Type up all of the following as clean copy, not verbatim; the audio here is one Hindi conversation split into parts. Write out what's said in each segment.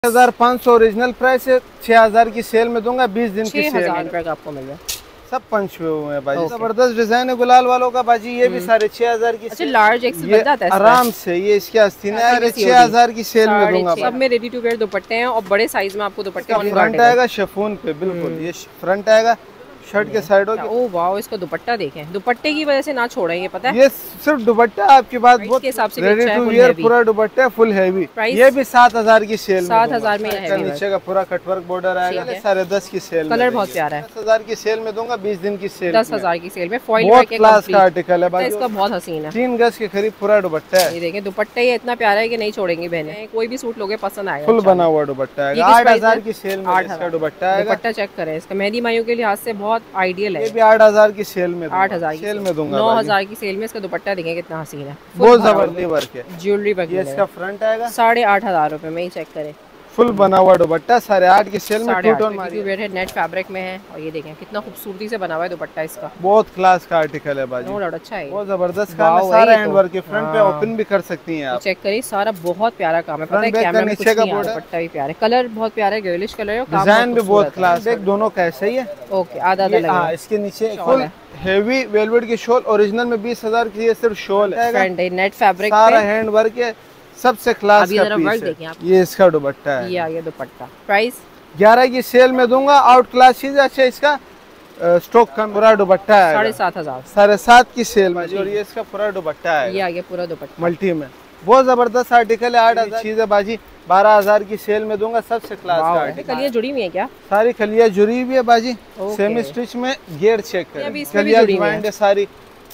1500 ओरिजिनल प्राइस है, 6000 की सेल में दूंगा, 20 दिन की सेल 6000 रुपए का आपको मिल जाए। सब पंच हुए हैं बाजी, जबरदस्त डिजाइन है गुलाल वालों का बाजी। ये भी 6000 की। अच्छा, लार्ज एक्सेल बन जाता है आराम से। ये इसके आस्तीन है, 6000 की सेल में दूंगा। सब में रेडी टू वेयर दुपट्टे हैं और बड़े साइज में आपको दुपट्टे। फ्रंट आएगा शिफॉन पे, बिल्कुल ये फ्रंट आएगा शर्ट के साइडों की। ओह वाओ, इसका दुपट्टा देखें, दुपट्टे की वजह से ना छोड़ेंगे, पता है ये सिर्फ दुपट्टा आपकी बात बहुत रेडी टू वियर पूरा दुपट्टा फुल हैवी। ये भी 7000 की सेल में, 7000 में नीचे का पूरा कटवर्क बॉर्डर आएगा, 10.5 की सेल। कलर बहुत प्यारा है। 10,000 की सेल में दूंगा, 20 दिन की सेल। 10,000 की सेल में फॉइल बहुत क्लास का आर्टिकल है, इसका बहुत हसीन है। 3 गज के करीब पूरा दुपट्टा है। ये देखें, दुपट्टा ये इतना प्यारा है कि नहीं छोड़ेंगी बहनें, कोई भी सूट लोगे पसंद आएगा। फुल बना हुआ दुपट्टा है, 8000 की सेल में इसका दुपट्टा है। दुपट्टा चेक करें, इसका मेहंदी माइयों के लिहाज से बहुत आइडियल है। 8000 की सेल में, 8000 सेल में दूंगा। 9000 की सेल में इसका दुपट्टा देखें कितना हसीन है, बहुत जबरदस्त वर्क है। Jewellery work. ये इसका फ्रंट आएगा 8500 रुपए में ही, चेक करें फुल बना हुआ दुपट्टा, 8.5 की सेल में। टू टोन नेट फैब्रिक में है और ये देखें कितना खूबसूरती से बना हुआ है दुपट्टा इसका। बहुत क्लास का आर्टिकल है बाजी, अच्छा है, बहुत जबरदस्त काम है। सारा हैंड वर्क है, फ्रंट पे ओपन भी कर सकती हैं आप। चेक करिए, सारा बहुत प्यारा काम है। पता है कैमरा में नीचे का दुपट्टा भी प्यारा है, कलर बहुत प्यारा है, गर्लिश कलर है, डिजाइन भी बहुत क्लास है। दोनों का ऐसा ही है। ओके, आधा आधा इसके नीचे फुल हेवी वेलवेट की शॉल, ओरिजिनल में 20,000 की ये सिर्फ शॉल है। नेट फैब्रिक, सारा हैंड वर्क है, सबसे क्लास का पीस है। ये इसका दुपट्टा है, ये आ गया दुपट्टा। प्राइस 11 की सेल में दूंगा, आउट क्लास चीज। अच्छा, इसका स्टॉक का पूरा दुपट्टा है 7500, 7.5 की सेल में। और ये इसका पूरा दुपट्टा है, ये आ गया पूरा दुपट्टा मल्टी में। बहुत जबरदस्त आर्टिकल है, 8000 चीज है बाजी, 12000 की सेल में दूंगा, सबसे क्लास का आर्टिकल। कलियां जुड़ी हुई है क्या? सारी कलियां जुड़ी हुई है बाजी, सेमी स्टिच में। घेर चेक करें, कलियां ज्वाइंट है सारी,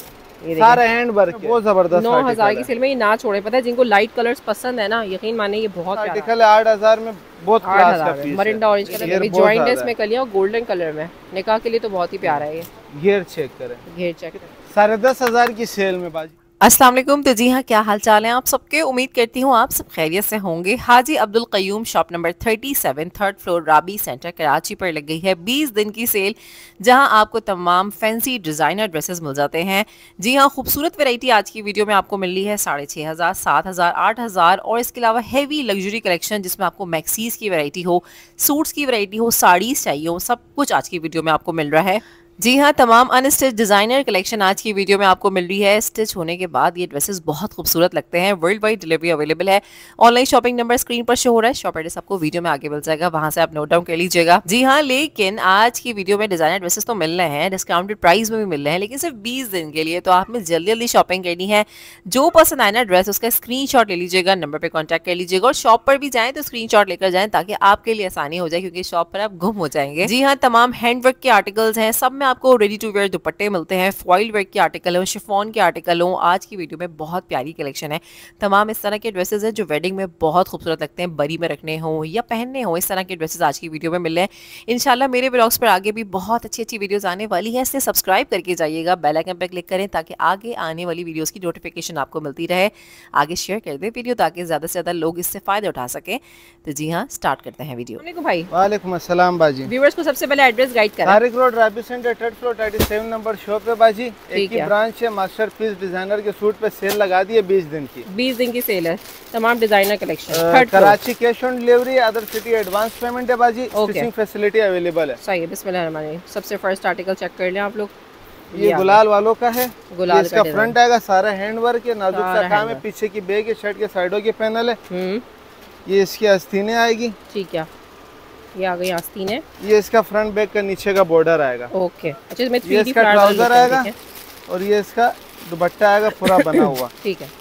सारा हैंड वर्क, बहुत जबरदस्त। 9000 की सेल में ये ना छोड़े। पता है जिनको लाइट कलर्स पसंद है ना, यकीन माने ये बहुत आर्टिकल है। 8000 में बहुत क्लास का पीस है। मरिंडा ऑरेंज कलर में ज्वाइंट है इसमें कलियां, और गोल्डन कलर में निकाह के लिए तो बहुत ही प्यारा है ये। घेर चेक करें, घेर चेक 10,500 की सेल में बाजी। अस्सलाम वालेकुम। तो जी हाँ, क्या हाल चाल है आप सबके? उम्मीद करती हूँ आप सब खैरियत से होंगे। Haji Abdul Qayyum shop number 37, 3rd floor, Rabi centre, Karachi पर लग गई है 20 दिन की सेल, जहां आपको तमाम फैंसी डिज़ाइनर ड्रेसेस मिल जाते हैं। जी हाँ, खूबसूरत वैरायटी आज की वीडियो में आपको मिल रही है 6500, 7000, 8000 और इसके अलावा हैवी लग्जरी कलेक्शन जिसमें आपको मैक्सीज की वैरायटी हो, सूट्स की वैरायटी हो, साड़ीज चाहिए हो, सब कुछ आज की वीडियो में आपको मिल रहा है। जी हाँ, तमाम अनस्टिच डिज़ाइनर कलेक्शन आज की वीडियो में आपको मिल रही है। स्टिच होने के बाद ये ड्रेसेस बहुत खूबसूरत लगते हैं। वर्ल्ड वाइड डिलीवरी अवेलेबल है। ऑनलाइन शॉपिंग नंबर स्क्रीन पर शो हो रहा है, शॉप एड्रेस आपको वीडियो में आगे मिल जाएगा, वहां से आप नोट डाउन कर लीजिएगा। जी हाँ, लेकिन आज की वीडियो में डिज़ाइनर ड्रेसेस तो मिल रहे हैं, डिस्काउंटेड प्राइस में भी मिल रहे हैं, लेकिन सिर्फ 20 दिन के लिए। तो आपने जल्दी जल्दी शॉपिंग करनी है। जो पसंद आए ना ड्रेस, उसका स्क्रीनशॉट ले लीजिएगा, नंबर पर कॉन्टैक्ट कर लीजिएगा, और शॉप पर भी जाएँ तो स्क्रीनशॉट लेकर जाएँ ताकि आपके लिए आसानी हो जाए, क्योंकि शॉप पर आप गुम हो जाएंगे। जी हाँ, तमाम हैंडवर्क के आर्टिकल्स हैं, सब में आपको रेडी टू वेयर दुपट्टे मिलते हैं, फॉइल वर्क के आर्टिकल हो, शिफॉन के आर्टिकल हो। आज की वीडियो में बहुत प्यारी कलेक्शन है। तमाम इस तरह के ड्रेसेस हैं जो वेडिंग में बहुत खूबसूरत लगते हैं, बरी में रखने हो या पहनने हो, इस तरह के ड्रेसेस आज की वीडियो में मिल रहे हैं। इंशाल्लाह मेरे ब्लॉग्स पर आगे भी बहुत अच्छी अच्छी वीडियोस आने वाली है, इसलिए सब्सक्राइब करके जाइएगा, बेल आइकन पर क्लिक करें ताकि आगे आने वाली वीडियोस की नोटिफिकेशन आपको मिलती रहे। आगे शेयर कर दें वीडियो ताकि ज़्यादा से ज़्यादा लोग इससे फ़ायदा उठा सकें। तो जी हाँ, स्टार्ट करते हैं वीडियो। भाई वालेकुम अस्सलाम बाजी। व्यूअर्स को सबसे पहले एड्रेस गाइड करें। Tariq road, Rabi centre, 3rd floor, 37 number shop है बाजी। एक ही ब्रांच है। मास्टर पीस डिजाइनर के सूट पे सेल लगा दी है 20 दिन की। 20 दिन की सेल है, तमाम designer collection. Karachi cash on delivery, other city advance payment है बाजी। स्टिचिंग फैसिलिटी अवेलेबल है। सही है, बिस्मिल्लाह। सबसे फर्स्ट आर्टिकल चेक कर लें आप लोग। ये गुलाल वालों का है। गुलाल इसका फ्रंट आएगा, सारा हैंड वर्क है, नाजुक सा काम है। पीछे की बैग है, शर्ट के साइडों के पैनल है। ये इसकी आस्तीनें आएगी। ठीक है, ये आ गई आस्तीन है। ये इसका फ्रंट बैक का नीचे का बॉर्डर आएगा। ओके, अच्छा इसमें ये इसका ट्राउजर आएगा और ये इसका दुपट्टा आएगा पूरा बना हुआ। ठीक है,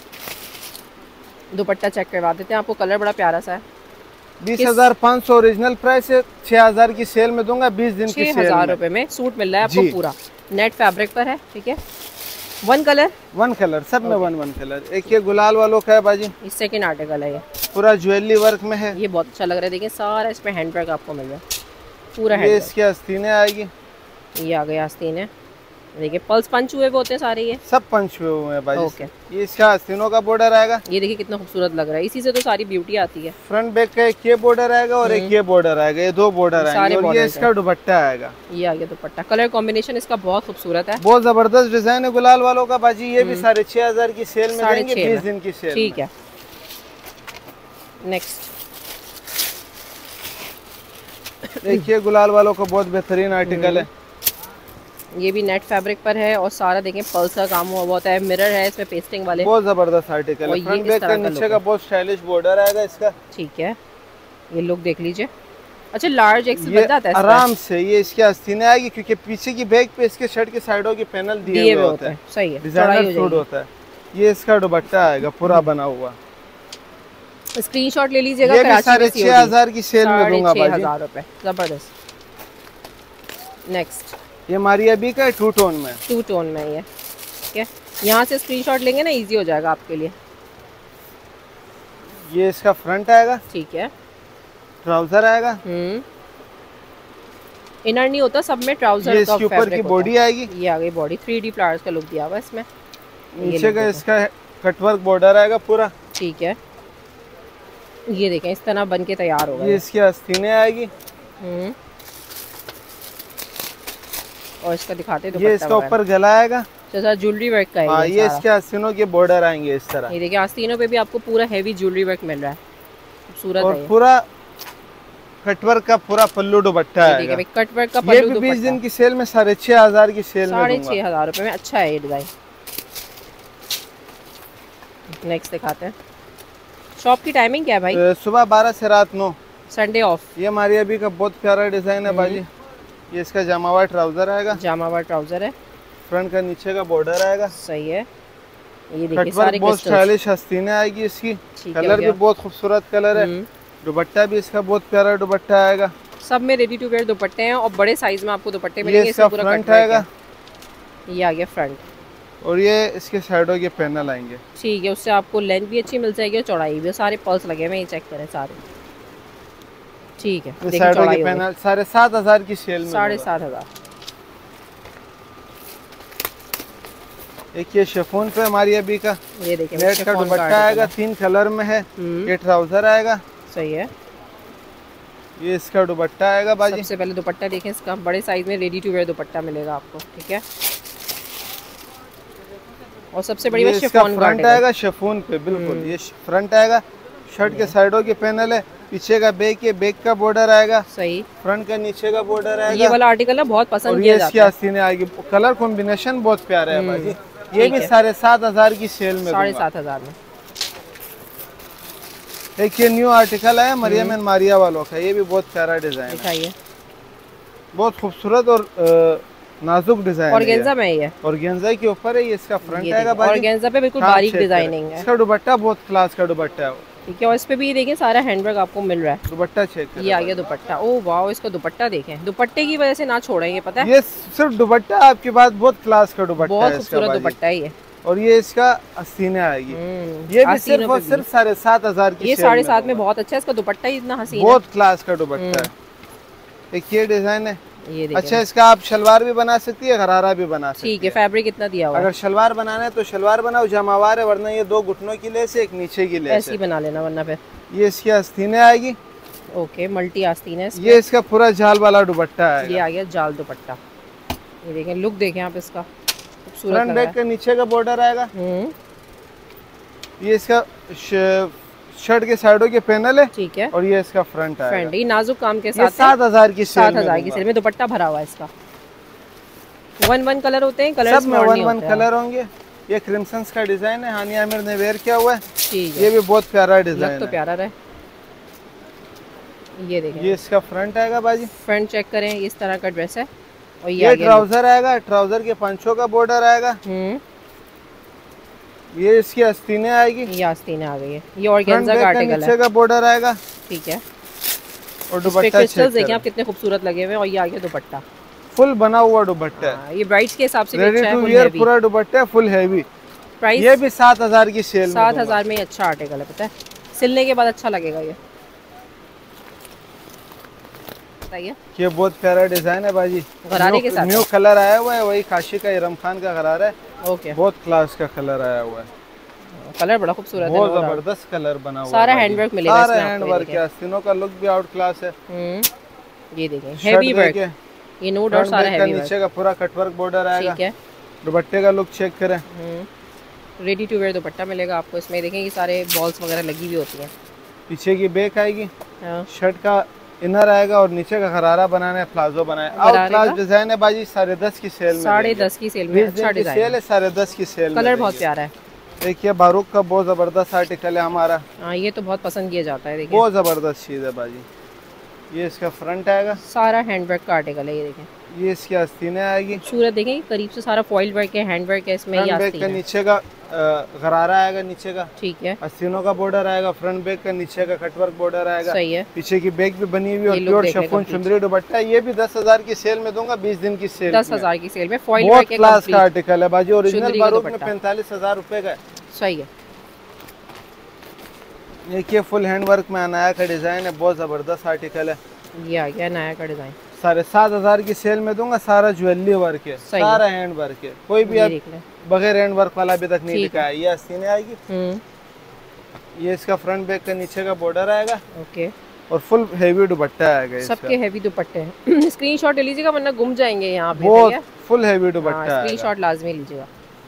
दुपट्टा चेक करवा देते हैं आपको, कलर बड़ा प्यारा सा है। 20,500 ओरिजिनल प्राइस है, 6000 की सेल में दूंगा, 20 दिन की सेल। 6000 रुपए में सूट मिल रहा है आपको पूरा नेट फैब्रिक पर है। ठीक है, वन कलर सब में वन कलर। एक ये गुलाल वालों का है बाजी, इस सेकंड आर्टिकल है। ये पूरा ज्वेलरी वर्क में है, ये बहुत अच्छा लग रहा है। देखिए सारा इसमें हैंड वर्क आपको मिल रहा है पूरा। ये इसकी आस्तीनें आएगी। ये आ गई आस्तीनें, देखिए पल्स पंच हुए होते हैं सारे, ये सब पंच हुए हैं बाजी। ओके, ये इसका आस्तीनों का बॉर्डर आएगा। ये देखिए कितना खूबसूरत लग रहा है, इसी से तो सारी ब्यूटी आती है। फ्रंट बैक का एक ये बॉर्डर आएगा और एक ये बॉर्डर आएगा, ये 2 बॉर्डर आएंगे। और ये इसका दुपट्टा आएगा। ये आ गया दुपट्टा, कलर कॉम्बिनेशन इसका बहुत खूबसूरत है, बहुत जबरदस्त डिजाइन है गुलाल वालों का बाजी। ये भी 6500 की सेल में देंगे, 20 दिन की सेल। ठीक है, नेक्स्ट देखिए गुलाल वालों का बहुत बेहतरीन आर्टिकल है। ये भी नेट फैब्रिक पर है और सारा देखें पल्स का काम हुआ होता है, मिरर है इसमें पेस्टिंग वाले, बहुत जबरदस्त आर्टिकल है। फ्रंट बैक का नीचे का बहुत स्टाइलिश बॉर्डर आएगा इसका। ठीक है, ये लुक देख लीजिए। अच्छा लार्ज एक्सेल बन जाता है आराम से। ये इसकी आस्तीनें आएगी क्योंकि पीछे की बैक पे इसके शर्ट के साइडों के पैनल दिए हुए होते हैं। सही है, डिजाइनर सूट होता है। ये इसका दुपट्टा आएगा पूरा बना हुआ। स्क्रीनशॉट ले लीजिएगा। ये भी 6,500 की सेल में दूंगा भाई। 6,500 रुपए, जबरदस्त। नेक्स्ट ये मारिया बी का 2 टोन में। 2 टोन में ये ठीक है। यहाँ से स्क्रीनशॉट लेंगे ना, इजी हो जाएगा आपके लिए। ये इसका फ्रंट आएगा। ठीक है। ट्राउजर आएगा। इनर नहीं होता, सब में ट्राउजर। ये इसके ऊपर की बॉडी आएगी। ये आ गई बॉडी, 3D फ्लावर्स का लुक दिया हुआ इसमें। नीचे का इसका कटवर्क बॉर्डर आएगा पूरा। ठीक है। ये देखें इस तरह बन के तैयार होगा। ये इसकी आस्तीनें आएगी। और इसका दिखाते हैं ये इसका ऊपर गला आएगा। जैसा ज्वेलरी वर्क का है। हाँ, ये इसके आस्तीनों के बॉर्डर आएंगे इस तरह। ये देखिए आस्तीनों पे भी आपको पूरा हेवी ज्वेलरी वर्क मिल रहा है, खूबसूरत और है। पूरा कटवर्क का पूरा पल्लू दुपट्टा है। कटवर्क का पल्लू दुपट्टा। 20 दिन की सेल में 6,500 की सेल में 6,500 रुपए में। अच्छा है ये डिजाइन। नेक्स्ट दिखाते हैं। शॉप की टाइमिंग क्या है भाई? सुबह 12 से रात 9, संडे ऑफ। ये मारिया बी का बहुत प्यारा डिजाइन है बाजी। ये इसका जामावार ट्राउजर आएगा। जामावार ट्राउजर है। फ्रंट का नीचे का बॉर्डर आएगा। सही है। ये देखिए सारे बहुत स्टाइलिश आस्तीनें आएगी इसकी। कलर भी बहुत खूबसूरत कलर है। दुपट्टा भी इसका बहुत प्यारा दुपट्टा आएगा। सब में रेडी टू वेयर दुपट्टे हैं और बड़े साइज में आपको दुपट्टे मिलेंगे। इसका फ्रंट आएगा। ये आ गया फ्रंट। और ये इसके साइडों के पैनल आएंगे। ठीक है, उससे आपको लेंथ भी अच्छी मिल जाएगी और चौड़ाई भी। सारे पल्स लगे हुए हैं, चेक करें सारे। ठीक है, साइडों के पैनल 7,500 की सेल में। 7,500। एक ये शिफॉन पे हमारी अभी का ये देखिए नेट का दुपट्टा आएगा। 3 कलर में है। ये ट्राउजर आएगा। सही है। ये इसका दुपट्टा आएगा बाजी। सबसे पहले दुपट्टा देखें इसका, बड़े साइज में रेडी टू वेयर दुपट्टा मिलेगा आपको। ठीक है। और सबसे बड़ी बात शिफॉन फ्रंट आएगा शिफॉन पे बिल्कुल। ये फ्रंट आएगा। शर्ट के साइडों के पैनल है। पीछे का बैक है, बैक का बॉर्डर आएगा। सही। फ्रंट का नीचे का बॉर्डर आएगा। ये वाला आर्टिकल ना बहुत पसंद किया जाता है। इसकी आस्तीनें आएगी। कलर कॉम्बिनेशन बहुत प्यारा है बाजी। ये भी 7,500 की सेल में। 7,500 में। एक ये न्यू आर्टिकल है मरियम एंड मारिया वालों का। ये भी बहुत प्यारा डिजाइन है, बहुत खूबसूरत और नाजुक डिजाइन। ऑर्गेन्जा में है। ऑर्गेन्जा के ऊपर है। ये इसका फ्रंट आएगा बाजी। ऑर्गेन्जा पे बिल्कुल बारीक डिजाइनिंग है। इसका दुपट्टा बहुत क्लास का दुपट्टा है। ठीक है। और इस पे भी देखिए सारा हैंडवर्क आपको मिल रहा है। दुपट्टा चेक करें। ये आ गया दुपट्टा। ओह वाह, इसका दुपट्टा देखें। दुपट्टे की वजह से ना छोड़ेंगे, पता है। ये सिर्फ दुपट्टा आपके पास बहुत क्लास का दुपट्टा है। बहुत खूबसूरत दुपट्टा है ये। और ये इसका आस्तीनें आएगी। ये भी सिर्फ 7,500 की। ये 7,500 में बहुत अच्छा है। इसका दुपट्टा ही इतना हसीन है। बहुत क्लास का दुपट्टा है। एक ये डिजाइन है। ये अच्छा, इसका आप शलवार भी बना सकती है, गरारा भी बना सकती है। ठीक है। फैब्रिक कितना दिया हुआ है? अगर शलवार बनाना है तो शलवार बनाओ, जमावार है, वरना ये 2 घुटनों की लेस है, एक नीचे की लेस है। ऐसी बना लेना वरना फिर। ये इसकी आस्तीनें आएगी। ओके, मल्टी आस्तीन है। ये इसका पूरा जाल वाला दुपट्टा है। ये आ गया जाल दुपट्टा। ये देखें, लुक देखें आप इसका, खूबसूरत। फ्रंट बैक के नीचे का बॉर्डर आएगा। ये इसका शर्ट के साइडों के पैनल है। ठीक है। और ये इसका फ्रंट आएगा। ये नाजुक काम के साथ 7,000 की सेल 7,000 की सेल में दुपट्टा भरा हुआ है इसका। 1 कलर होते हैं, कलर सब में 1 कलर होंगे। ये क्रिम्सन का डिजाइन है, हानिया आमिर ने वेयर किया हुआ है। ठीक है। ये भी बहुत प्यारा डिजाइन है। तो प्यारा रहे। ये देखें, ये इसका फ्रंट आएगा बाजी। फ्रंट चेक करें, इस तरह का ड्रेस है। और ये ट्राउजर आएगा। ट्राउजर के पंचों का बॉर्डर आएगा। ये इसकी आस्तीनें आएगी। ये आस्तीनें आ गई है। ये ऑर्गेन्जा का आर्टिकल है। नीचे का बॉर्डर आएगा। ठीक है। और दुपट्टा देखिए आप कितने खूबसूरत लगे हुए हैं। और ये आ गया दुपट्टा, फुल बना हुआ दुपट्टा है। ये ब्राइड्स के हिसाब से भी रेडी अच्छा है। टू वियर पूरा दुपट्टा है, फुल हैवी। प्राइस ये भी 7,000 की सेल में। 7,000 में अच्छा आर्टिकल है, पता है। सिलने के बाद अच्छा लगेगा ये। ये बहुत प्यारा डिजाइन है बाजी। गरारे के साथ न्यू कलर आया हुआ है, वही काशी का इरम खान का गरारा है। ओके। बहुत क्लास का कलर आया हुआ है। कलर बड़ा खूबसूरत है, बहुत जबरदस्त कलर बना हुआ है। सारा हैंडवर्क मिलेगा इसमें। सारा हैंडवर्क है। आस्तीनों का लुक भी आउट क्लास है। ये देखें, हेवी वर्क। ये नोट और सारा हेवी वर्क। नीचे का पूरा कटवर्क बॉर्डर आएगा। ठीक है। दुपट्टे का लुक चेक करें। रेडी टू वेयर दुपट्टा मिलेगा आपको इसमें। देखें ये सारे बॉल्स वगैरह लगी हुई होती हैं। पीछे की बैक आएगी। शर्ट का इनर आएगा और नीचे का गरारा बनाना है, प्लाजो बनाए। आउट क्लास डिजाइन है बाजी, 10.5 की सेल में, 10.5 की सेल में। अच्छा डिजाइन सेल है, 10.5 की सेल। कलर बहुत प्यारा है। देखिए बारूक का बहुत जबरदस्त आर्टिकल है हमारा। हाँ ये तो बहुत पसंद किया जाता है। देखिए बहुत जबरदस्त चीज है बाजी। ये इसका फ्रंट आएगा, सारा हैंडवर्क का आर्टिकल है। ये देखें, ये इसकी आस्तीनें आएगी। खूबसूरत देखें करीब से, सारा फॉइल वर्क है, हैंडवर्क है इसमें। ये बैक का नीचे का गरारा आएगा, नीचे का ठीक है, आस्तीनों का बॉर्डर आएगा। फ्रंट बैक का नीचे का कटवर्क बॉर्डर आएगा। सही है। पीछे की बैक भी बनी हुई और प्योर शिफॉन चुंदरी दुपट्टा है। ये भी 10,000 की सेल में दूंगा, 20 दिन की सेल। 10,000 की सेल में फॉइल बहुत क्लास का आर्टिकल है बाजी। ओरिजिनल बारूक में 45,000 रुपए का है। सही है। देखिए फुल हैंड वर्क में अनाया का डिजाइन है, बहुत जबरदस्त आर्टिकल है। ये आ गया नया का डिजाइन। 7,500 की सेल में दूंगा। सारा ज्वेलरी वर्क है, सारा हैंड वर्क है। कोई भी अब बगैर हैंड वर्क वाला अभी तक नहीं दिखा है। ये आस्तीनें आएगी। ये इसका फ्रंट बैक का नीचे का बॉर्डर आएगा। ओके। और फुल हेवी दुपट्टा आएगा। सबके हेवी दुपट्टे हैं। स्क्रीनशॉट ले लीजिएगा वरना गुम जाएंगे यहाँ पे। बहुत फुल हेवी दुपट्टा है, स्क्रीनशॉट लाजमी लीजिएगा।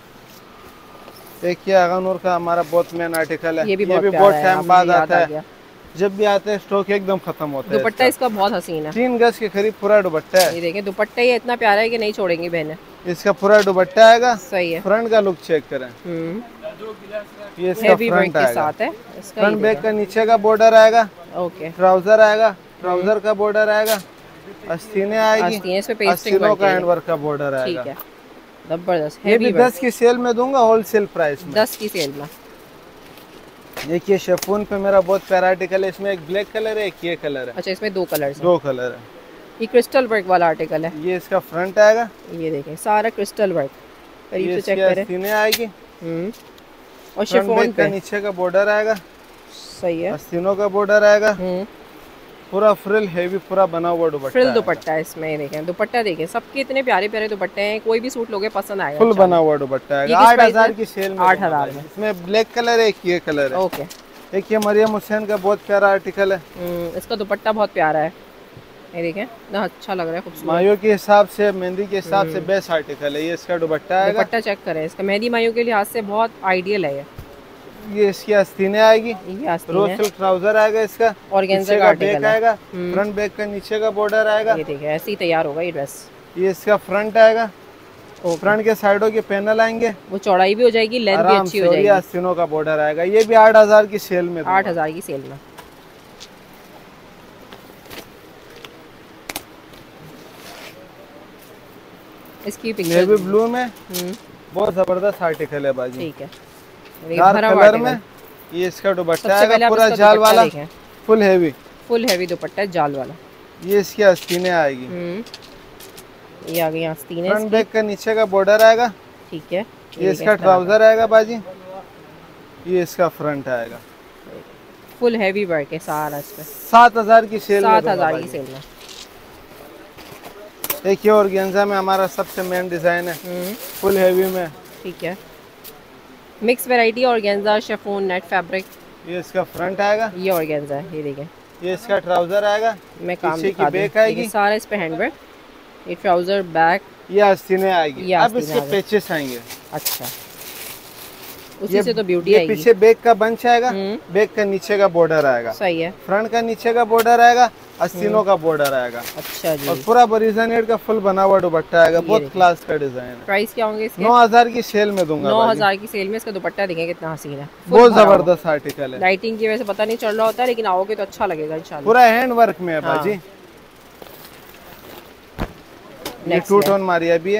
देखिए आगानूर का हमारा बहुत मेन आर्टिकल है। ये भी बहुत टाइम बाद आता है। जब भी आते हैं स्टॉक एकदम खत्म होता है। दुपट्टा इसका बहुत हसीन है, 3 गज के करीब पूरा दुपट्टा है। ये देखें दुपट्टा ये इतना प्यारा है कि नहीं छोड़ेंगी बहनें। इसका पूरा दुपट्टा आएगा। सही है। फ्रंट का लुक चेक करें। ये इसका फ्रंट के साथ है। फ्रंट बैक का नीचे का बॉर्डर आएगा। ओके। ट्राउजर आएगा, ट्राउजर का बॉर्डर आएगा। आस्तीनें आएगी, आस्तीनों का हैंड वर्क का बॉर्डर आएगा। ठीक है, जबरदस्त। ये भी 10 की सेल में दूंगा, होलसेल प्राइस में। 10 की सेल में। देखिए शिफॉन पे मेरा बहुत प्यारा आर्टिकल है। इसमें एक ब्लैक कलर है, एक ये कलर है। अच्छा इसमें 2 कलर हैं। 2 कलर है। ये क्रिस्टल वर्क वाला आर्टिकल है। ये इसका फ्रंट आएगा। ये देखें सारा क्रिस्टल वर्क। करीब से चेक करें। आस्तीनें आएगी। और शिफॉन पे नीचे का बॉर्डर आएगा। सही है। आस्तीनों का बॉर्डर आएगा। पूरा फ्रिल हेवी पूरा बना हुआ दुपट्टा। फ्रिल दुपट्टा है इसमें। ये देखें दुपट्टा देखें, सबके इतने प्यारे प्यारे दुपट्टे हैं। कोई भी सूट लोगे पसंद आएगा। फुल बना हुआ दुपट्टा है। 8,000 की सेल में। 8,000 में। इसमें ब्लैक कलर है, एक ये कलर है। ओके। एक ये मरियम हुसैन का बहुत प्यारा आर्टिकल है। इसका दुपट्टा बहुत प्यारा है। ये देखें ना, अच्छा लग रहा है, खूबसूरत। मायों के हिसाब से, मेहंदी के हिसाब से बेस्ट आर्टिकल है। ये इसका दुपट्टा है। दुपट्टा चेक करें इसका, मेहंदी मायों के लिहाज से बहुत आइडियल है। ये इसकी आस्तीनें आएगी। रोज सिल्क ट्राउजर आएगा इसका। ऑर्गेन्जा का बैक आएगा। फ्रंट बैक का नीचे का बॉर्डर आएगा। ये देखिए ऐसे ही तैयार होगा ये ड्रेस। ये इसका फ्रंट आएगा। फ्रंट के साइडों के पैनल आएंगे, वो चौड़ाई भी हो जाएगी, लेंथ भी अच्छी हो जाएगी। आस्तीनों का बॉर्डर आएगा। ये भी 8,000 की सेल में। 8,000 की सेल में। इसकी पिक्चर नेवी ब्लू में बहुत जबरदस्त आर्टिकल है बाजी। ठीक है। डार्क कलर में। ये इसका दुपट्टा आएगा पूरा जाल वाला, फुल हेवी दुपट्टा है जाल वाला। ये इसकी आस्तीनें आएगी। ये आ गई आस्तीनें। फ्रंट बैक का नीचे का बॉर्डर आएगा। ठीक है। ये इसका ट्राउजर आएगा बाजी। ये इसका फ्रंट आएगा। फुल हेवी वर्क है सारा इस पे। 7,000 की सेल में। 7,000 की सेल में। देखिए ऑर्गेन्जा में हमारा सबसे मेन डिजाइन है, फुल हेवी में। ठीक है। Mix variety organza, chiffon, net fabric. ये इसका फ्रंट आएगा। ये ऑर्गेन्जा है, ये देखें। ये इसका ट्राउजर आएगा। मैं काम की बैक आएगी। सारा इस पे हैंडवर्क। ये ट्राउजर, बैक। ये आस्तीनें आएगी। अब इसके पेचेस आएंगे। अच्छा, उसी से तो ब्यूटी आएगी। पीछे बैक का बंच आएगा। बैक का नीचे का बॉर्डर आएगा। सही है। फ्रंट का नीचे का बॉर्डर आएगा, आस्तीनों का बॉर्डर आएगा। अच्छा जी। और पूरा बरीजा नेट का फुल बना हुआ दुपट्टा आएगा। बहुत क्लास का डिजाइन है। प्राइस क्या होंगे इसके? 9,000 की सेल में दूंगा। 9,000 की सेल में। इसका दुपट्टा देखें कितना हसीन है, बहुत जबरदस्त आर्टिकल है। लाइटिंग की वजह से पता नहीं चल रहा होता है, लेकिन आओगे तो अच्छा लगेगा इंशाल्लाह। पूरा हैंड वर्क में है बाजी। ये 2 टोन मारिया भी है।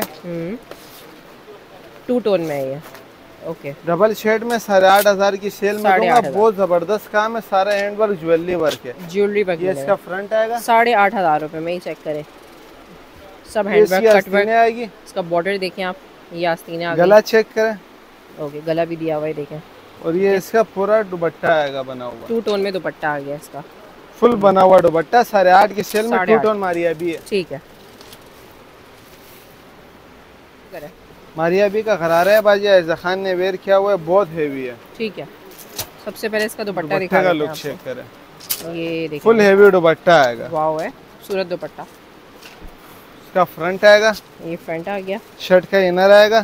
2 टोन में है ये। ओके। डबल शेड में 8,500 की सेल में दूंगा। बहुत जबरदस्त काम है, सारा हैंड वर्क, ज्वेलरी वर्क है। Jewellery work. ये इसका फ्रंट आएगा। 8,500 रुपए में ही। चेक करें, सब हैंड वर्क, कट वर्क आएगी। इसका बॉर्डर देखें आप। ये आस्तीनें आ गई। गला चेक करें। ओके, गला भी दिया हुआ है देखें। और ये इसका पूरा दुपट्टा आएगा बना हुआ। 2 टोन में दुपट्टा आ गया इसका, फुल बना हुआ दुपट्टा। 8,500 की सेल में 2 टोन मारिया भी है। ठीक है। मारिया भी का खरारा है बाजी। ऐज़ा खान ने वेयर किया हुआ है, बहुत हेवी है। ठीक है। सबसे पहले इसका दुपट्टा दिखा का लुक चेक करें। ये देखिए, फुल हेवी दुपट्टा आएगा। वाव है, खूबसूरत दुपट्टा। इसका फ्रंट आएगा। ये फ्रंट आ गया। शर्ट का इनर आएगा।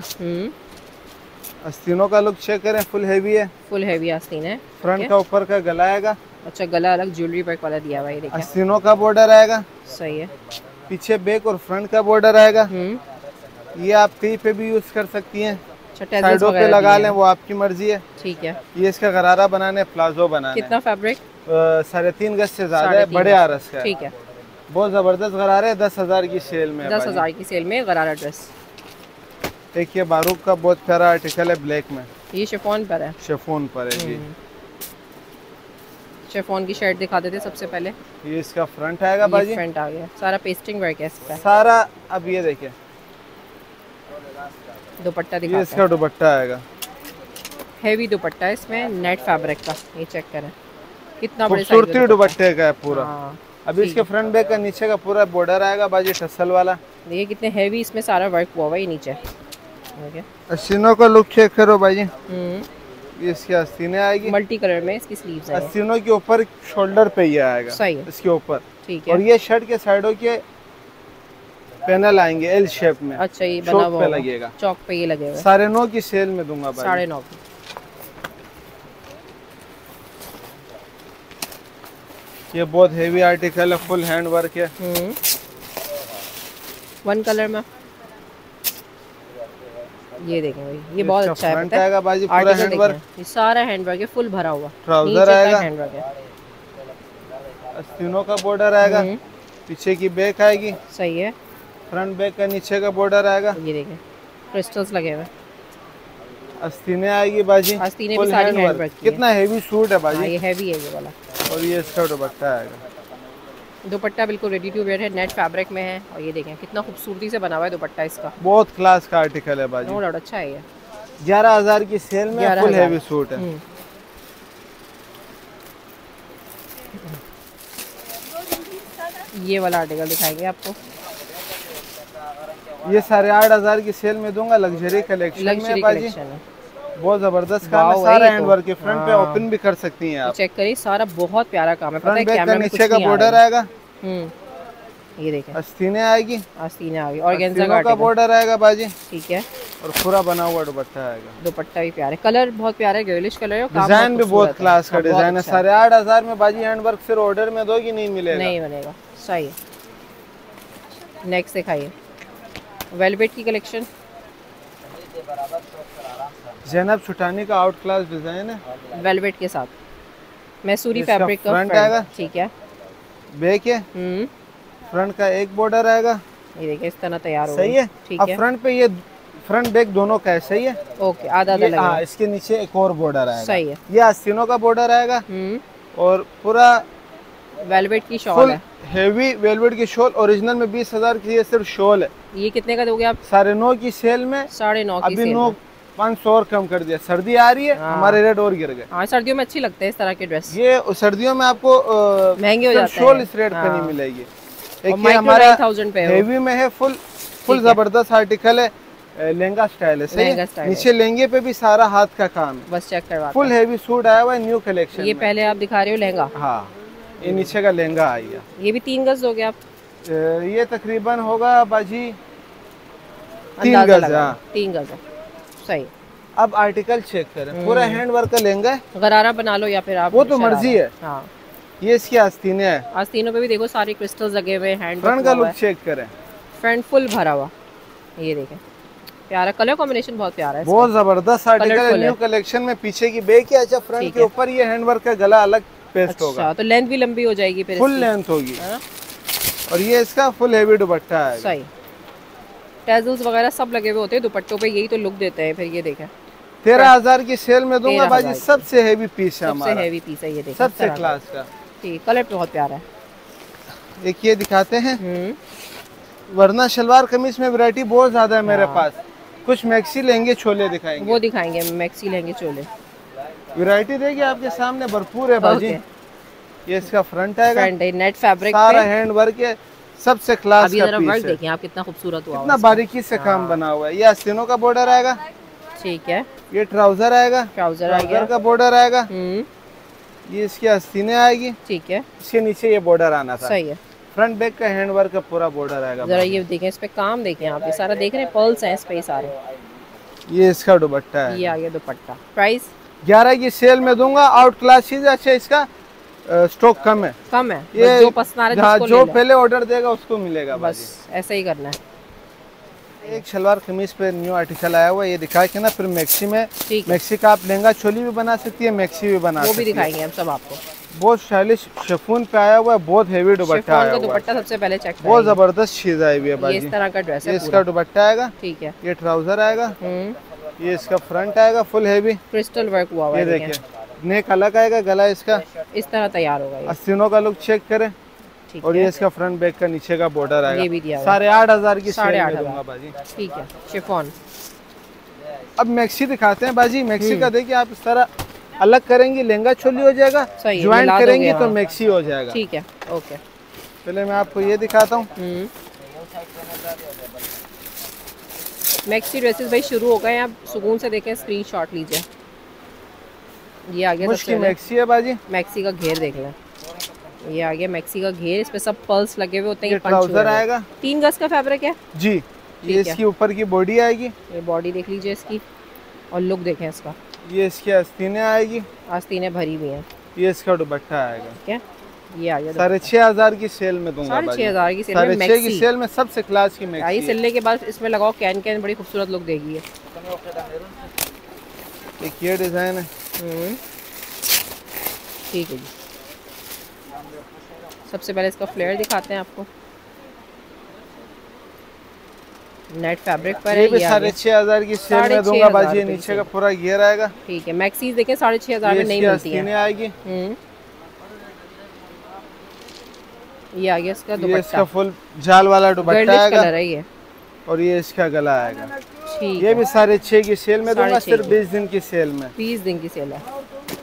आस्तीनों का लुक चेक करें, फुल हेवी है। फुल हेवी आस्तीन है। फ्रंट का ऊपर का गला आएगा। अच्छा, गला अलग ज्वेलरी वर्क वाला दिया हुआ है, देखिए आस्तीनों का बॉर्डर आएगा। सही है। पीछे बैक और फ्रंट का बॉर्डर आएगा। ये आप कहीं पे भी यूज कर सकती हैं, साइडों पे लगा लें, वो आपकी मर्जी है। ठीक है। ये इसका गरारा बनाने, प्लाजो बनाने। कितना फैब्रिक? 3.5 गज से ज्यादा है, बड़े आरस का। ठीक है। बहुत जबरदस्त गरारा है, 10,000 की सेल में। 10,000 की सेल में गरारा ड्रेस। एक ये बारूक का बहुत प्यारा आर्टिकल है, ब्लैक में। ये शिफॉन पर है। शिफॉन पर है जी। शिफॉन की शर्ट दिखा देते सबसे पहले। ये इसका फ्रंट आएगा बाजी। फ्रंट आ गया, सारा पेस्टिंग वर्क है इसका सारा। अब ये देखिए दुपट्टा दिखा, ये इसका दुपट्टा आएगा। हेवी दुपट्टा है इसमें, नेट फैब्रिक का। ये चेक करें कितना खूबसूरती दुपट्टे का है पूरा। हाँ। अभी इसके फ्रंट बैक का नीचे का पूरा बॉर्डर आएगा बाजी, टसल वाला। देखिए कितने हेवी इसमें सारा वर्क हुआ हुआ है नीचे। आस्तीनों का लुक चेक करो भाई। ये इसकी आस्तीनें आएगी मल्टी कलर में, इसकी स्लीव्स है। आस्तीनों के ऊपर शोल्डर पे ये आएगा। सही है। इसके ऊपर। ठीक है। और ये शर्ट के साइडों के पैनल आएंगे एल शेप में। अच्छा, ये बना हुआ पे लगेगा, चौक पे ये लगेगा। 9.5 की सेल में दूंगा भाई। 9.5 की। ये बहुत हेवी आर्टिकल है, फुल हैंड वर्क है। 1 कलर में। ये देखें भाई, ये बहुत अच्छा है। फ्रंट आएगा बाजी, पूरा हैंड वर्क। ये सारा हैंड वर्क है, फुल भरा हुआ। ट्राउजर आएगा, हैंड वर्क है। आस्तीनों का बॉर्डर आएगा। पीछे की बैक आएगी। सही है। फ्रंट बैक का नीचे का बॉर्डर आएगा। ये देखें क्रिस्टल्स लगे हुए। आस्तीनें आएगी बाजी, आस्तीनें भी सारी हैंड वर्क की। कितना हेवी सूट है बाजी। ये हेवी है ये वाला। और ये इसका दुपट्टा आएगा। दुपट्टा बिल्कुल रेडी टू वेयर है, नेट फैब्रिक में है। और ये देखें कितना खूबसूरती से बना हुआ है दुपट्टा इसका। बहुत क्लास का आर्टिकल है बाजी। नो डाउट अच्छा है ये। 11,000 की सेल में फुल हेवी सूट है। ये वाला आर्टिकल दिखाएंगे आपको। ये 8,500 की सेल में दूंगा, लग्जरी कलेक्शन में बाजी। बहुत जबरदस्त काम है, सारा हैंड वर्क है। फ्रंट पे ओपन भी कर सकती हैं आप। चेक करिए, सारा बहुत प्यारा काम है। पता है कैमरे में नीचे का बॉर्डर आएगा। ये देखें आस्तीनें आएगी। आस्तीनें आ गई। ऑर्गेन्जा का बॉर्डर आएगा बाजी। ठीक है। और पूरा बना हुआ दुपट्टा आएगा। दुपट्टा भी प्यारा है, कलर बहुत प्यारा है, गर्लिश कलर है। डिजाइन भी बहुत क्लास का डिजाइन है। 8,500 में बाजी हैंड वर्क फिर ऑर्डर में दोगी नहीं मिलेगा। नहीं बनेगा। सही है। नेक्स्ट दिखाइए, वेलवेट की कलेक्शन। ज़ैनब छुटानी का आउट क्लास डिजाइन है, वेलवेट के साथ मैसूरी फैब्रिक का फ्रंट आएगा। ठीक है। बैक है। फ्रंट का एक बॉर्डर आएगा। ये देखिए इस तरह तैयार हो सही है। ठीक है। अब फ्रंट पे ये फ्रंट बैक दोनों का है। सही है। ओके, आधा आधा लगेगा। हाँ, इसके नीचे एक और बॉर्डर आएगा। सही है। ये आस्तीनों का बॉर्डर आएगा। और पूरा वेलवेट की शॉल है, हेवी वेलवेट की शॉल। ओरिजिनल में 20,000 की ये सिर्फ शॉल है। ये कितने का दोगे आप? 9.5 की सेल में। 9.5 की अभी 500 और कम कर दिया। सर्दी आ रही है, हमारे रेट और गिर गए। हाँ, सर्दियों में अच्छी लगते हैं इस तरह के ड्रेस। ये सर्दियों में आपको महंगे हो जाते हैं। शॉल इस रेट पे नहीं मिलेगी। एक ये हमारा हेवी में है, फुल जबरदस्त आर्टिकल है, लहंगा स्टाइल है। सही है। नीचे लहंगे पे भी सारा हाथ का काम है। बस चेक करवा। फुल हेवी सूट आया हुआ है, न्यू कलेक्शन। ये पहले आप दिखा रहे हो लहंगा। हाँ, ये नीचे का लहंगा आई है। ये भी 3 गज दोगे आप? ये तकरीबन होगा बाजी 3 गज। 3 गज। सही। अब आर्टिकल चेक करें, पूरा हैंड वर्क का लहंगा है। गरारा बना लो या फिर आप, वो तो मर्जी है। हाँ। ये इसकी आस्तीनें है। आस्तीनों पे भी देखो सारे क्रिस्टल्स लगे हुए हैं। फ्रंट का लुक चेक करें, फ्रंट फुल भरा हुआ। ये देखें प्यारा कलर कॉम्बिनेशन, बहुत प्यारा है। बहुत जबरदस्त आर्टिकल है, न्यू कलेक्शन में। पीछे की बैक है। अच्छा, फ्रंट के ऊपर ये हैंड वर्क का गला अलग पेस्ट होगा। तो लेंथ भी लंबी हो जाएगी फिर, फुल लेंथ होगी। और ये इसका फुल हेवी दुपट्टा है। सही। टैजल्स वगैरह सब लगे हुए होते हैं दुपट्टों पे, यही तो लुक देते हैं। फिर ये देखें 13,000 की सेल में दूंगा बाजी। सबसे हेवी पीस है हमारा। सबसे हेवी पीस है ये देखें, सबसे क्लास का। ठीक, कलर बहुत प्यारा है। एक ये दिखाते हैं, वरना शलवार कमीज में वैरायटी बहुत ज्यादा है मेरे पास। कुछ मैक्सी लहंगे छोले दिखाएंगे। वो दिखाएंगे मैक्सी लहंगे चोले। वैरायटी देखिए आपके सामने भरपूर है बाजी। ये इसका फ्रंट आएगा, नेट फैब्रिक, सारा हैंड वर्क है, सबसे क्लास का पीस वर्क देखिए आप कितना खूबसूरत हुआ, कितना बारीकी से काम बना हुआ है। ये आस्तीनों का बॉर्डर आएगा। ठीक है। ये ट्राउजर आएगा, ट्राउजर का बॉर्डर आएगा। ये इसकी आस्तीनें आएगी। ठीक है। इसके नीचे ये बॉर्डर आना था। सही है। फ्रंट बैक का हैंड वर्क का पूरा बॉर्डर आएगा। जरा ये देखें, इस पे काम देखें आप, ये सारा देख रहे हैं, पर्ल्स हैं इस पे सारे। ये इसका दुपट्टा है। ये आ गया दुपट्टा। प्राइस 11 की सेल में दूंगा, आउट क्लास चीज। अच्छा, इसका स्टॉक कम है। कम है, ये जो पसंद आ रहा है जो पहले ऑर्डर देगा उसको मिलेगा। बस ऐसा ही करना है। एक शलवार कमीज पे न्यू आर्टिकल आया हुआ है, ये दिखा के ना फिर मैक्सी में, मैक्सी का आप लहंगा चोली भी बना सकती है, मैक्सी भी बना सकती है, वो भी दिखाएंगे हम सब आपको। बहुत स्टाइलिश शिफॉन पे आया हुआ है, बहुत हेवी दुपट्टा आया हुआ है। दुपट्टा सबसे पहले चेक करें, बहुत जबरदस्त चीज आई हुई है बाजी। ये इस तरह का ड्रेस है, इसका दुपट्टा आएगा, ठीक है, ये ट्राउजर आएगा, ये इसका फ्रंट आएगा फुल हेवी क्रिस्टल वर्क हुआ है। ये देखिए नेक अलग आएगा, गला इसका इस तरह तैयार होगा। आस्तीनों का लुक चेक करें, और ये इसका फ्रंट बैक का नीचे का बॉर्डर आएगा। ये भी दिया 8,500 की, 8,500 बाजी। ठीक है, शिफॉन। अब मैक्सी दिखाते हैं बाजी। मैक्सी का देखिए आप इस तरह अलग करेंगी, लहंगा चोली हो जाएगा, ज्वाइंट करेंगी तो मैक्सी हो जाएगा। ठीक है, ओके। पहले मैं आपको ये दिखाता हूँ। मैक्सी ड्रेसेस भाई शुरू हो गए हैं, आप सुकून से देखें, स्क्रीनशॉट लीजिए। ये आ गया मुश्किल मैक्सी है बाजी। मैक्सी का घेर देख लें, ये आ गया मैक्सी का घेर, इस पे सब पर्ल्स लगे हुए होते हैं। ये ट्राउजर आएगा, 3 गज का फैब्रिक है जी। ये इसकी ऊपर की बॉडी आएगी, ये बॉडी देख लीजिए इसकी, और लुक देखें इसका। ये इसकी आस्तीनें आएगी, आस्तीनें भरी हुई हैं। ये इसका दुपट्टा आएगा, ठीक है। ये आ गया 6,500 की सेल में दूंगा। 6,500 की सेल में, 6,500 की सेल में सबसे क्लास की मैक्सी। आई सिलने के बाद इसमें लगाओ कैन कैन, बड़ी खूबसूरत लुक देगी ये। एक ये डिजाइन है, ठीक है जी। सबसे पहले इसका फ्लेयर दिखाते हैं आपको, नेट फैब्रिक पर है। ये भी 6,500 की सेल में दूंगा बाजी। नीचे का पूरा घेर आएगा, ठीक है। मैक्सीज देखें 6,500 में नहीं मिलती है। आएगी, ये आ गया इसका दुपट्टा, ये इसका फुल जाल वाला दुपट्टा आएगा, कलर है ये, और ये इसका गला आएगा। ठीक, ये भी 6,500 की सेल में दूंगा, सिर्फ 20 दिन की सेल में। 20 दिन की सेल है।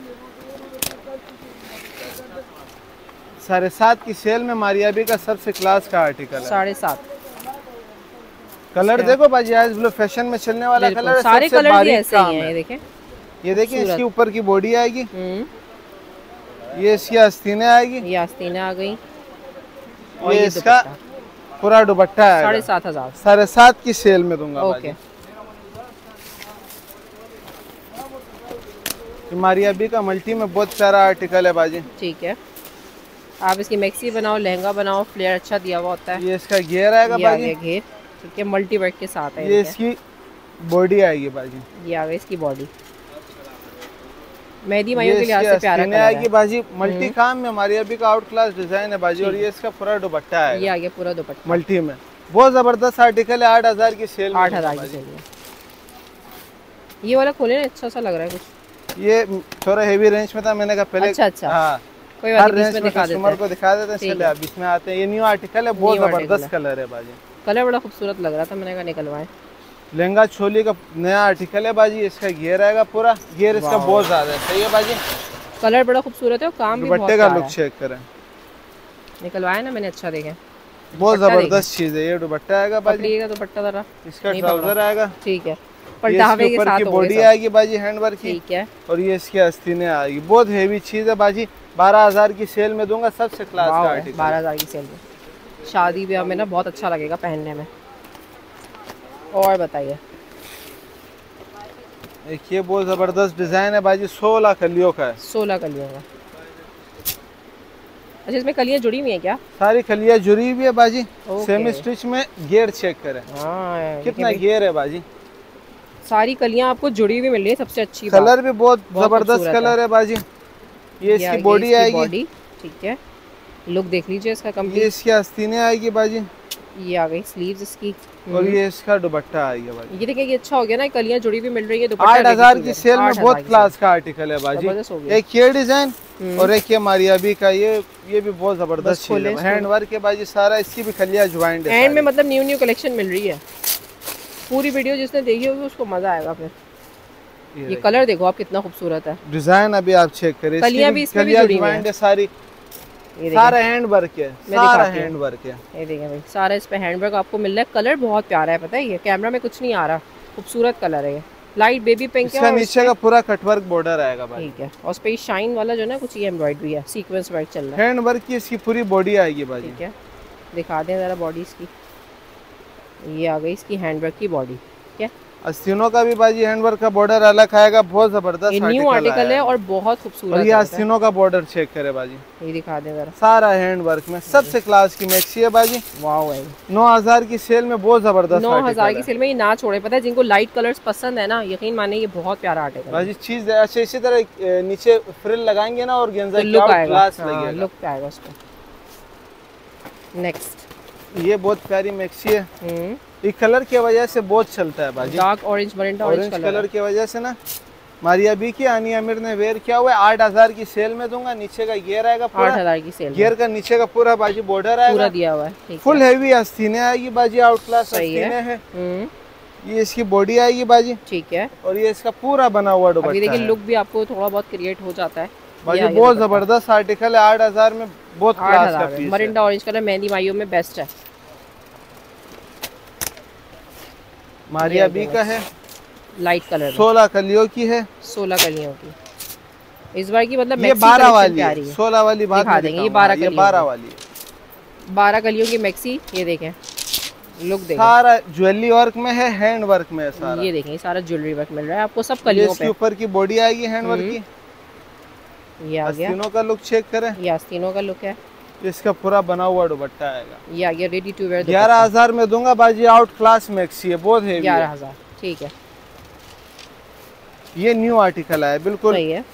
7,500 की सेल में मारियाबी का सबसे क्लास का आर्टिकल है। 7.5 कलर देखो बाजी, आज ब्लू फैशन में चलने वाला कलर है। सारे कलर भी ऐसे ही हैं, ये देखें। ये देखिए इसकी ऊपर की बॉडी आएगी, ये इसकी आस्तीनें आएगी, ये आस्तीनें आ गई, और ये इसका पूरा दुपट्टा है। 7,500 7,500 की सेल में दूंगा। ओके। मारियाबी का मल्टी में बहुत प्यारा आर्टिकल है बाजी। ठीक है, आप इसकी मैक्सी बनाओ, लहंगा बनाओ, फ्लेयर अच्छा दिया हुआ होता है। ये इसका घेर आएगा बाजी, घेर, ठीक है, मल्टी वर्क के साथ है। ये इसकी बॉडी आएगी बाजी, ये आ गई इसकी बॉडी। मेहंदी माइयों के लिहाज से प्यारा कलर आएगी बाजी। मल्टी काम में मारियाबी का आउट क्लास डिजाइन है बाजी, और ये इसका पूरा दुपट्टा है। ये आ गया पूरा दुपट्टा मल्टी में, बहुत जबरदस्त आर्टिकल है। 8,000 की सेल, 8,000 की सेल में। ये वाला खोले ना, अच्छा सा लग रहा है कुछ। ये थोड़ा हेवी रेंज में था, मैंने कहा पहले। अच्छा, हाँ, कोई बात नहीं, इसमें दिखा देते हैं। को दिखा देते हैं। चलिए अब इसमें आते हैं। ये न्यू आर्टिकल है, बहुत जबरदस्त कलर है बाजी। कलर बड़ा खूबसूरत लग रहा था, मैंने कहा निकलवाएं। लहंगा चोली का नया आर्टिकल है बाजी। इसका घेर आएगा पूरा, घेर इसका बहुत ज्यादा है। सही है बाजी, कलर बड़ा खूबसूरत है, और काम भी दुपट्टे का लुक चेक करें। निकलवाया ना मैंने, अच्छा देखें, बहुत जबरदस्त चीज है। ये दुपट्टा आएगा बाजी, ये दुपट्टा जरा, इसका ट्राउजर आएगा, ठीक है, पलटावे के साथ की बॉडी आएगी बाजी, हैंड वर्क की, ठीक है, और ये इसकी आस्तीनें आएगी। बहुत हेवी चीज है बाजी। 12,000 की सेल में दूंगा, सबसे क्लास का आर्टिकल। 12,000 की सेल में शादी ब्याह में ना बहुत अच्छा लगेगा पहनने में। और बताइए, एक ये बहुत जबरदस्त डिजाइन है बाजी, 16 कलियों का है। 16 कलियों का। अच्छा, इसमें कलियां जुड़ी हुई हैं क्या? सारी कलियां जुड़ी हुई है बाजी। सेमी स्टिच में घेर चेक करें, कितना घेर है बाजी। सारी कलियां आपको जुड़ी हुई मिल रही है, सबसे अच्छी कलर भी बहुत जबरदस्त कलर है बाजी। ये इसकी बॉडी आएगी, ठीक है, लुक देख लीजिए इसका कंप्लीट। ये इसकी आस्तीनें आएगी बाजी, ये आ गई स्लीव्स इसकी, और ये इसका दुपट्टा आएगा बाजी। ये देखिए, ये अच्छा हो गया ना, कलियां जुड़ी हुई मिल रही है। 8,000 की सेल में बहुत क्लास का आर्टिकल है बाजी। एक ये डिजाइन और एक ये मारियाबी का, ये भी बहुत जबरदस्त चीज है। हैंड वर्क है बाजी सारा, इसकी भी कलियां ज्वाइंट है। हैंड में मतलब न्यू कलेक्शन मिल रही है। पूरी वीडियो जिसने देखी होगी उसको मजा आएगा। फिर ये कलर देखो आप, कितना खूबसूरत है। डिजाइन अभी आप चेक करें, कलियां भी इसमें जुड़ी हुई हैं सारी, सारा हैंड वर्क है, सारा हैंड वर्क है। ये देखिए भाई, सारा इस पे हैंड वर्क आपको मिल रहा है। कलर बहुत प्यारा है, पता है, ये कैमरा में कुछ नहीं आ रहा, खूबसूरत कलर है। ये लाइट बेबी पिंक है, नीचे का पूरा कटवर्क बॉर्डर आएगा भाई, ठीक है, और उस पे शाइन वाला जो है ना, कुछ ये एम्ब्रॉयडरी है, सीक्वेंस वर्क चल रहा है। हैंड वर्क की इसकी पूरी बॉडी आएगी भाई, ठीक है, दिखा दें जरा बॉडी इसकी। ये आ गई इसकी हैंड वर्क की बॉडी, ठीक है, आस्तीनों का भी बाजी हैंडवर्क का बॉर्डर अलग आएगा, बहुत जबरदस्त न्यू आर्टिकल है और बहुत खूबसूरत। और ये आस्तीनों का बॉर्डर चेक करे बाजी, ये दिखा दे जरा, सारा हैंडवर्क में सबसे क्लास की मैक्सी है बाजी। वाह है 9000 की सेल में बहुत जबरदस्त 9000 की सेल में ये ना छोड़े। पता है जिनको लाइट कलर्स पसंद है ना, यकीन माने ये बहुत प्यारा आर्टिकल बाजी चीज अच्छा। इसी तरह नीचे फ्रिल लगाएंगे ना और गेंजा लुक आएगा, क्लास लगेगा, लुक आएगा उसको। नेक्स्ट ये बहुत प्यारी मैक्सी है, ये कलर की वजह से बहुत चलता है बाजी, dark orange Mirinda orange colour की वजह से ना। मारिया बी की आनी आमिर ने वेयर किया हुआ है, 8000 की सेल में दूंगा। नीचे का गियर आएगा पूरा 8000 की सेल, गियर का नीचे का पूरा बाजी बॉर्डर आएगा, पूरा दिया हुआ है। फुल हैवी आस्तीने आएगी बाजी, आउट क्लास आस्तीने है। ये इसकी बॉडी आएगी बाजी, ठीक है। और ये इसका पूरा बना हुआ दुपट्टा है। देखिए लुक भी आपको थोड़ा बहुत क्रिएट हो जाता है बाजी, बहुत जबरदस्त आर्टिकल है, 8000 में बहुत क्लास का पीस है। मरिंडा ऑरेंज कलर मेहंदी माइयों में बेस्ट है। मारिया बी का है, लाइट कलर 16 कलियों की है, 16 कलियों की। इस बार की मतलब ये 12 वाली है, 16 वाली बात दिखा देंगे। ये 12 वाली है, 12 कलियों की मैक्सी। ये देखें लुक देखें, सारा ज्वेलरी वर्क में है, हैंड वर्क में है सारा। ये देखें सारा ज्वेलरी वर्क मिल रहा है आपको सब कलियों पे। इसके ऊपर की बॉडी आएगी हैंड वर्क की। ये आ गया, आस्तीनों का लुक चेक करें, ये आस्तीनों का लुक है। इसका पूरा बना हुआ दुपट्टा आएगा। ये आ गया रेडी टू वेयर। 11000 में दूंगा बाजी, आउट क्लास मैक्सी है, बहुत हेवी है। 11000 ठीक है। ये न्यू आर्टिकल है, बिल्कुल सही है,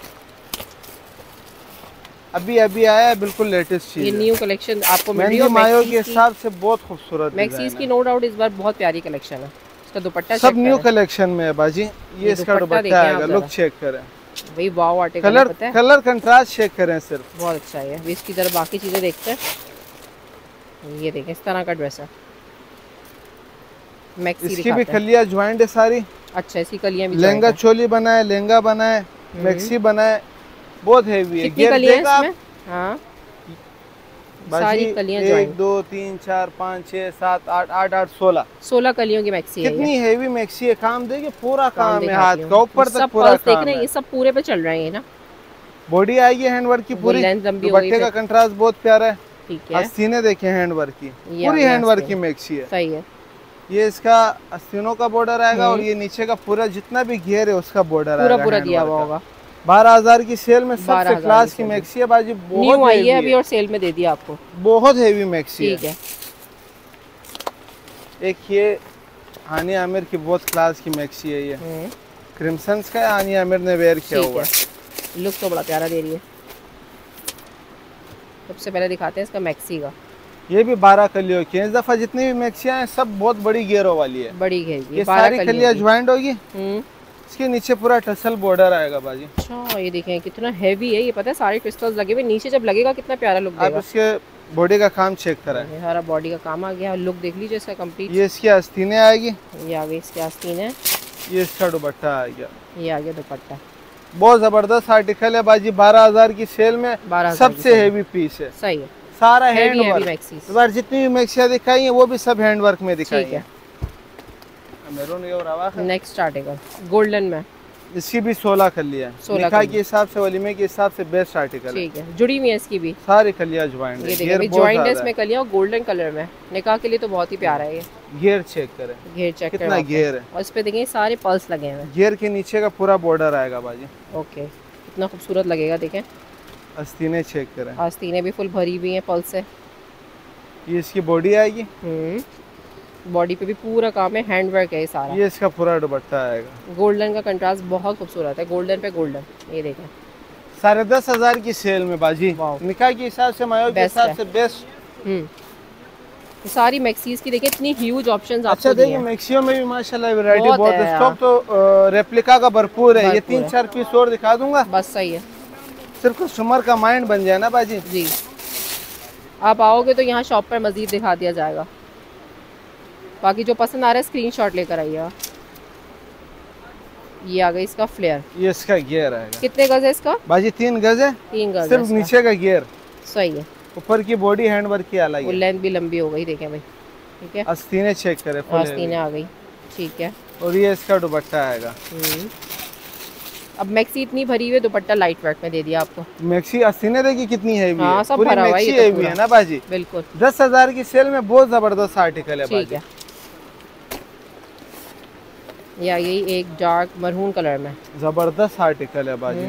अभी आया है, बिल्कुल लेटेस्ट चीज। ये न्यू कलेक्शन आपको मिल रही है, मायो के हिसाब से बहुत खूबसूरत मैक्सीज की, नो डाउट इस बार बहुत प्यारी कलेक्शन है। इसका दुपट्टा सब न्यू कलेक्शन में है बाजी। ये इसका दुपट्टा आएगा, लुक चेक करें भाई, वाव आर्टिकल पता है, कलर कंट्रास्ट चेक करें सिर्फ, बहुत अच्छा है। अभी इसकी तरफ बाकी चीजें देखते हैं। ये देखें इस तरह का ड्रेस है मैक्सी, इसकी भी कलियां ज्वाइंट है सारी। अच्छा, इसकी कलियां भी लहंगा चोली बनाए, लहंगा बनाए, मैक्सी बनाए, बहुत हेवी है। कितनी कलियां हैं इसमें? हाँ सारी कलियां 1 2 3 4 5 6 7 8 8 8 16 कलियों की मैक्सी है। कितनी हेवी मैक्सी है, काम देगी, पूरा काम है, हाथ का ऊपर तक पूरा काम है। ये सब पूरे पे चल रहे हैं ना। बॉडी आएगी हैंडवर्क की पूरी, दुपट्टे का कंट्रास्ट बहुत प्यारा है। ठीक है, आस्तीने देखें हैंडवर्क की, पूरी हैंडवर्क की मैक्सी है। सही है। ये इसका आस्तीनों का बॉर्डर आएगा और ये नीचे का पूरा जितना भी घेर है उसका बॉर्डर आएगा, पूरा दिया हुआ होगा। 12000 की सेल में सबसे क्लास की मैक्सी है बाजी, न्यू आई है अभी और सेल में दे दिया आपको, बहुत हेवी मैक्सी है। ठीक है। एक ये आनिया आमिर की बहुत क्लास की मैक्सी है, ये क्रिम्सन्स का आनिया आमिर ने वेयर किया हुआ है। लुक तो बड़ा प्यारा दे रही है। सबसे पहले दिखाते हैं इसका मैक्सी का। ये भी 12 कलियों की है। इस दफा जितनी भी मैक्सियां हैं सब बहुत बड़ी घेरों वाली है, बड़ी घेर की। ये सारी कलियां ज्वाइंट होगी। इसके नीचे पूरा टसल बॉर्डर आएगा बाजी। अच्छा, ये देखें कितना हैवी है। ये पता है सारे क्रिस्टल्स लगे हुए, नीचे जब लगेगा कितना प्यारा लुक देगा। आप इसके बॉडी का काम चेक करें, सारा बॉडी का काम आ गया। लुक देख लीजिए इसका कंप्लीट। ये इसकी आस्तीने आएगी, ये आ गई इसकी आस्तीन है। ये इसका दुपट्टा आ गया, ये आ गया दुपट्टा। बहुत जबरदस्त आर्टिकल है बाजी, 12000 की सेल में सबसे हेवी पीस है। सही है, सारा हैंड वर्क। इस बार जितनी भी मैक्सियां दिखाई हैं वो भी सब हैंड वर्क में दिखाई है। नेक्स्ट आर्टिकल गोल्डन में, इसकी भी 16 कलियां, निकाह के हिसाब से, वलीमे के हिसाब से बेस्ट आर्टिकल है। ठीक है, जुड़ी हुई है इसकी भी सारी कलियां ज्वाइंट है। ये देखिए ज्वाइंट है इसमें कलियां, गोल्डन कलर में। निकाह के लिए तो बहुत ही प्यारा है। ये घेर चेक करें, घेर चेक कितना घेर है, और इस पे देखिए सारे पल्स लगे हैं। घेर के नीचे का पूरा बॉर्डर आएगा बाजी। ओके, कितना खूबसूरत लगेगा। देखें आस्तीने चेक करें, आस्तीने भी फुल भरी हुई हैं पल्स से। ये इसकी बॉडी आएगी, बॉडी पे भी पूरा काम है, हैंड वर्क है ये सारा। ये इसका पूरा दुपट्टा आएगा। गोल्डन का कंट्रास्ट बहुत खूबसूरत है, गोल्डन पे गोल्डन। ये देखें 10,500 की सेल में बाजी, निकाह के हिसाब से, मायो के हिसाब से बेस्ट। सारी मैक्सीज की देखिए इतनी ह्यूज ऑप्शंस आपको। अच्छा देखिए मैक्सियों में भी माशाल्लाह वैरायटी बहुत है। स्टॉक तो रेप्लिका का भरपूर है। ये 3-4 पीस और दिखा दूंगा, बस सही है। सिर्फ कस्टमर का माइंड बन जाए ना बाजी। जी, आप आओगे तो यहाँ शॉप पर मजीद दिखा दिया जाएगा। बाकी जो पसंद आ रहा है स्क्रीनशॉट लेकर आइएगा। ये आ गई इसका फ्लेयर, ये इसका गियर आएगा। कितने गज है इसका बाजी? 3 गज है, 3 गज सिर्फ नीचे का गियर। सही है, ऊपर की बॉडी हैंड वर्क की अलग है, लेंथ भी लंबी हो गई। देखें भाई, ठीक है, आस्तीने चेक करें, आस्तीने आ गई। ठीक है, और ये इसका दुपट्टा आएगा। अब मैक्सी इतनी भरी हुई, दुपट्टा लाइट वेट में दे दिया आपको। मैक्सी आस्तीने देखिए कितनी हैवी है, सब पूरी मैक्सी हैवी है ना बाजी। बिल्कुल 10,000 की सेल में बहुत जबरदस्त आर्टिकल है बाजी। या यही एक डार्क मरून कलर में जबरदस्त आर्टिकल है बाजी।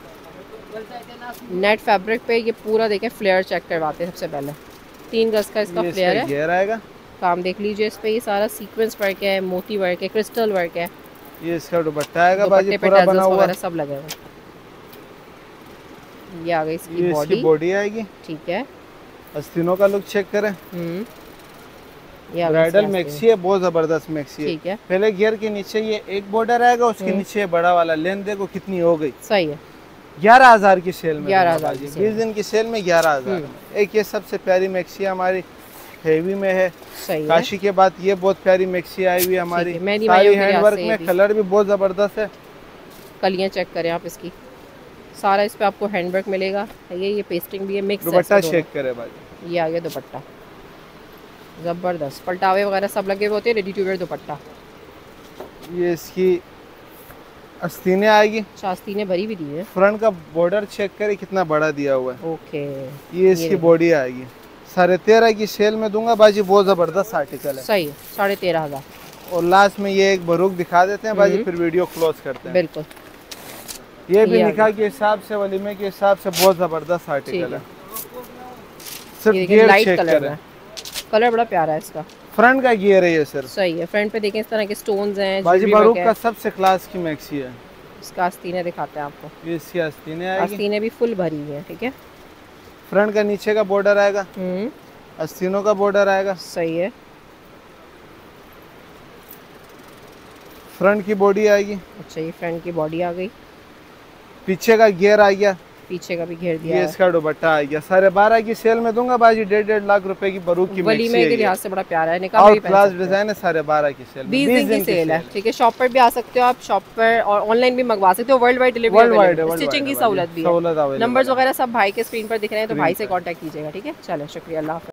नेट फैब्रिक पे ये पूरा देखें फ्लेयर चेक करवाते हैं सबसे पहले। 3 गज का इसका फ्लेयर है, घेर आएगा। काम देख लीजिए इस पे, ये सारा सीक्वेंस वर्क है, मोती वर्क है, क्रिस्टल वर्क है। ये इसका दुपट्टा आएगा बाजी, पूरा बना हुआ है, सब लगे हुए। ये आ गई इसकी बॉडी आएगी। ठीक है, आस्तीनों का लुक चेक करें। ये ब्राइडल मैक्सी है, बहुत जबरदस्त मैक्सी है। ठीक है, पहले घेर के नीचे ये एक बॉर्डर आएगा, उसके नीचे बड़ा वाला। लेंथ देखो कितनी हो गई। सही है, 11,000 की सेल में, 11,000 की 20 दिन की सेल में 11,000। एक ये सबसे प्यारी मैक्सी हमारी हेवी में है। सही है। काशी के बाद ये बहुत प्यारी मैक्सी आई हुई हमारी, सारी हैंडवर्क में, कलर भी बहुत जबरदस्त है। कलियां चेक करें आप इसकी, सारा इस पे आपको हैंडवर्क मिलेगा। ये पेस्टिंग भी है, मिक्स है। दुपट्टा चेक करें भाई, ये आ गया दुपट्टा, जबरदस्त। पलटावे वगैरह सब लगे हुए होते हैं, रेडी टू वेयर दुपट्टा। ये इसकी आस्तीनें आएगी, आस्तीनें भरी भी दी है। फ्रंट का बॉर्डर चेक करें कितना बड़ा दिया हुआ है। ओके, ये इसकी बॉडी आएगी। 13,500 की सेल में दूंगा बाजी, बहुत जबरदस्त आर्टिकल है। सही है, 13,500। और लास्ट में ये एक बरूक दिखा देते हैं बाजी, फिर वीडियो क्लोज करते हैं। बिल्कुल, ये भी निकाह के हिसाब से, वलीमे के हिसाब से बहुत जबरदस्त आर्टिकल है। सिर्फ गियर चेक करें, कलर बड़ा प्यारा है इसका। फ्रंट का गियर है ये सर। सही है, फ्रंट पे देखें इस तरह के स्टोन्स हैं। बाजी बरूक का सबसे क्लास की मैक्सी है। इसका आस्तीनें दिखाते हैं आपको। ये इसकी आस्तीनें आएगी, आस्तीनें भी फुल भरी हुई है। ठीक है, फ्रंट का नीचे का बॉर्डर आएगा, आस्तीनों का बॉर्डर आएगा। सही है, फ्रंट की बॉडी आएगी। अच्छा, ये फ्रंट की बॉडी आ गई, पीछे का गियर आ गया, पीछे का भी घेर दिया। ये इसका दुपट्टा आ गया 12.5 की सेल में दूंगा बाजी 1.5 लाख रुपए की बरूक की वलीमे के लिहाज से बड़ा प्यारा है, निकाह और क्लास डिजाइन है 12.5 की सेल 20 दिन की सेल है। ठीक है, शॉप पर भी आ सकते हो आप, शॉप पर और ऑनलाइन भी मंगवा सकते हो, वर्ल्ड वाइड डिलीवरी, स्टिचिंग की सहूलत भी है। नंबर्स वगैरह सब भाई के स्क्रीन पर दिख रहे हैं, तो भाई से कांटेक्ट कीजिएगा। ठीक है, चलो शुक्रिया, अल्लाह।